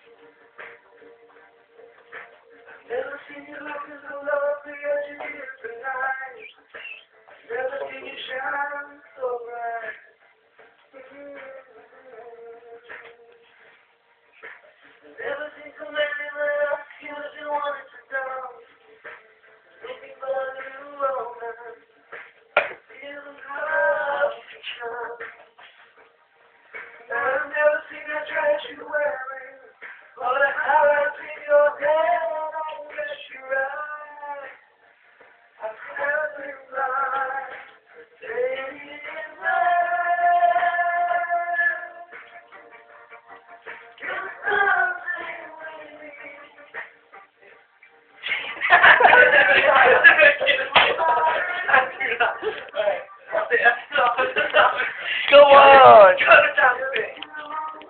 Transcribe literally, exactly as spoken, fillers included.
Never seen you looking so lovely as you did tonight. Never seen you shine so bright. Never seen so many love you as you wanted to dance. Looking for a new romance. Feeling hard to chance. I've never seen that dress you're wearing, or the highlights in your hair. I guess you're right. I've never been blind. Lady in red. You're something with me. Go on! Cut it down a bit.